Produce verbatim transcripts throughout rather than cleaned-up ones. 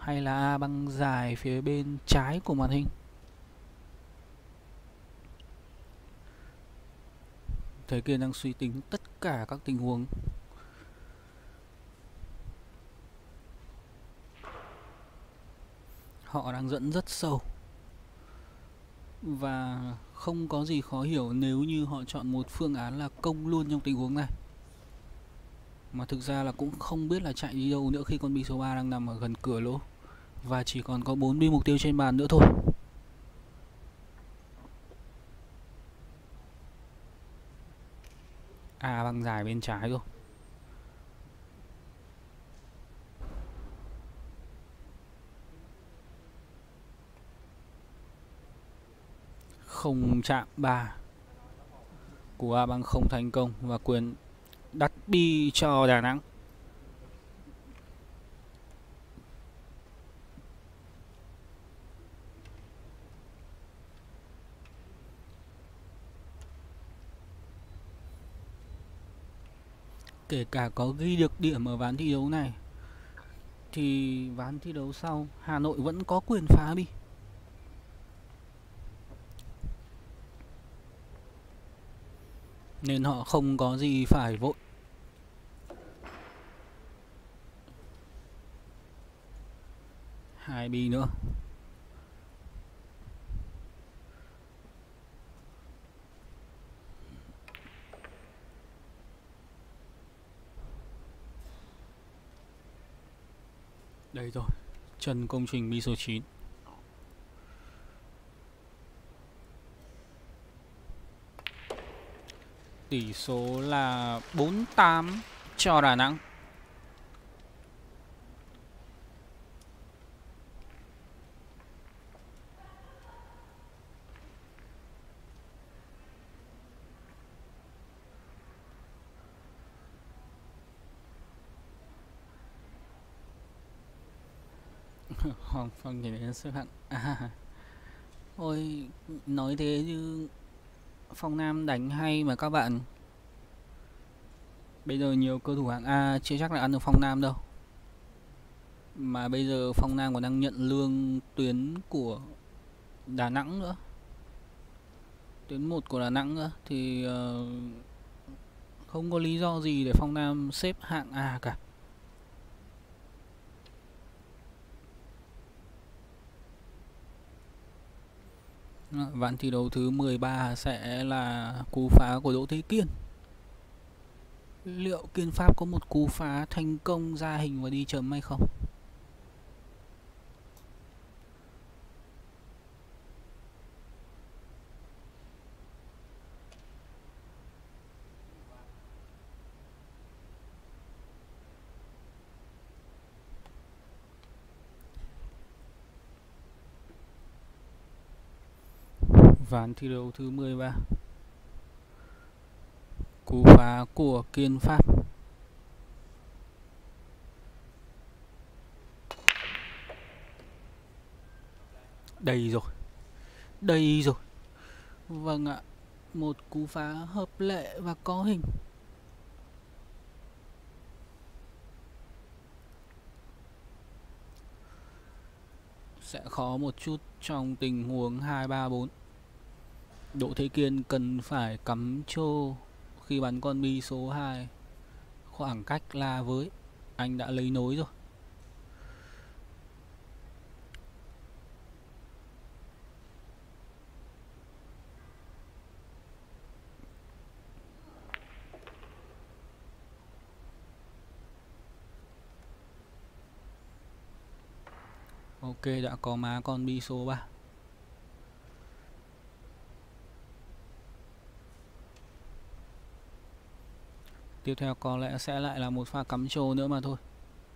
hay là A băng dài phía bên trái của màn hình? Thế kia đang suy tính tất cả các tình huống. Họ đang dẫn rất sâu. Và không có gì khó hiểu nếu như họ chọn một phương án là công luôn trong tình huống này. Mà thực ra là cũng không biết là chạy đi đâu nữa khi con bi số ba đang nằm ở gần cửa lỗ. Và chỉ còn có bốn bi mục tiêu trên bàn nữa thôi. A băng dài bên trái rồi. Không chạm ba của A băng không thành công và quyền đặt bi cho Đà Nẵng. Kể cả có ghi được điểm ở ván thi đấu này thì ván thi đấu sau Hà Nội vẫn có quyền phá bi. Nên họ không có gì phải vội. Hai bi nữa. Đây rồi, chân công trình bi số chín. Tỷ số là bốn tám cho Đà Nẵng. Hoàng Phong nhìn đến xếp hạng. À, ôi, nói thế chứ Phong Nam đánh hay mà các bạn. Bây giờ nhiều cầu thủ hạng A chưa chắc là ăn được Phong Nam đâu. Mà bây giờ Phong Nam còn đang nhận lương tuyến của Đà Nẵng nữa. Tuyến một của Đà Nẵng nữa. Thì uh, không có lý do gì để Phong Nam xếp hạng A cả. Ván thi đấu thứ mười ba sẽ là cú phá của Đỗ Thế Kiên. Liệu Kiên Pháp có một cú phá thành công ra hình và đi chấm hay không? Ván thi đấu thứ mười ba. Cú phá của Kiên Pháp. Đây rồi. Đây rồi. Vâng ạ. Một cú phá hợp lệ và có hình. Sẽ khó một chút trong tình huống hai ba bốn. Đỗ Thế Kiên cần phải cắm trô khi bắn con bi số hai. Khoảng cách là với. Anh đã lấy nối rồi. Ok, đã có má con bi số ba. Tiếp theo có lẽ sẽ lại là một pha cắm trô nữa mà thôi.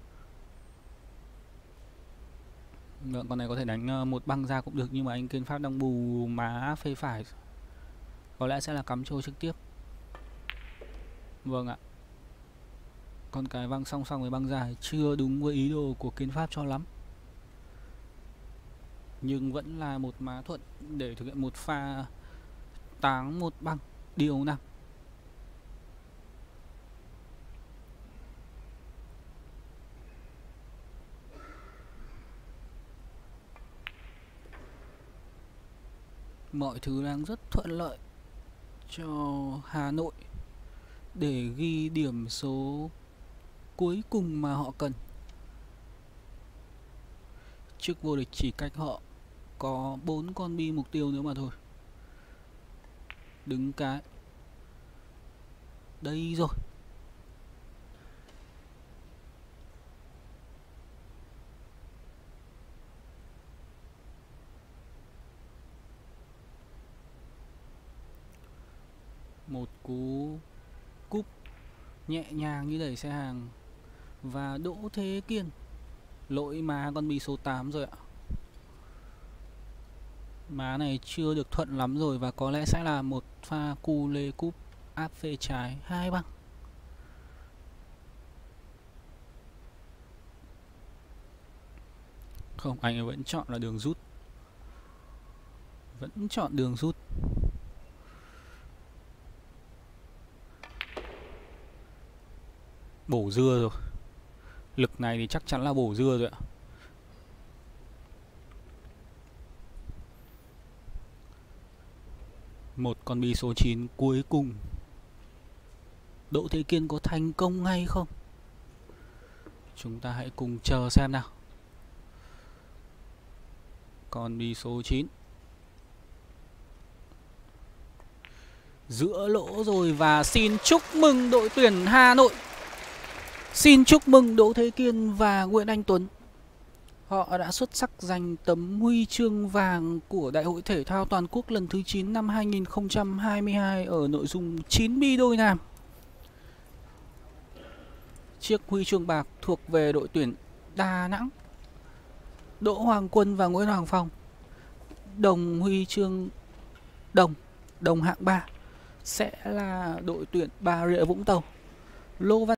Vâng, con này có thể đánh một băng ra cũng được, nhưng mà anh Kiên Pháp đang bù má phê phải. Có lẽ sẽ là cắm trô trực tiếp. Vâng ạ. Con cái văng song song với băng dài chưa đúng với ý đồ của Kiên Pháp cho lắm. Nhưng vẫn là một má thuận để thực hiện một pha táng một băng điều năm. Mọi thứ đang rất thuận lợi cho Hà Nội để ghi điểm số cuối cùng mà họ cần. Chức vô địch chỉ cách họ có bốn con bi mục tiêu nữa mà thôi. Đứng cái. Đây rồi. Một cú cúp nhẹ nhàng như đẩy xe hàng. Và Đỗ Thế Kiên lỗi má con bi số tám rồi ạ. Má này chưa được thuận lắm rồi và có lẽ sẽ là một pha cu lê cúp áp phê trái hai băng. Không, anh ấy vẫn chọn là đường rút. Vẫn chọn đường rút. Bổ dưa rồi. Lực này thì chắc chắn là bổ dưa rồi ạ. Một con bi số chín cuối cùng. Đỗ Thế Kiên có thành công hay không? Chúng ta hãy cùng chờ xem nào. Con bi số chín. Giữa lỗ rồi và xin chúc mừng đội tuyển Hà Nội. Xin chúc mừng Đỗ Thế Kiên và Nguyễn Anh Tuấn. Họ đã xuất sắc giành tấm huy chương vàng của Đại hội Thể thao Toàn quốc lần thứ chín năm hai nghìn không trăm hai mươi hai ở nội dung chín bi đôi nam. Chiếc huy chương bạc thuộc về đội tuyển Đà Nẵng. Đỗ Hoàng Quân và Nguyễn Hoàng Phong. Đồng huy chương đồng, đồng hạng ba sẽ là đội tuyển Bà Rịa Vũng Tàu. Lô Văn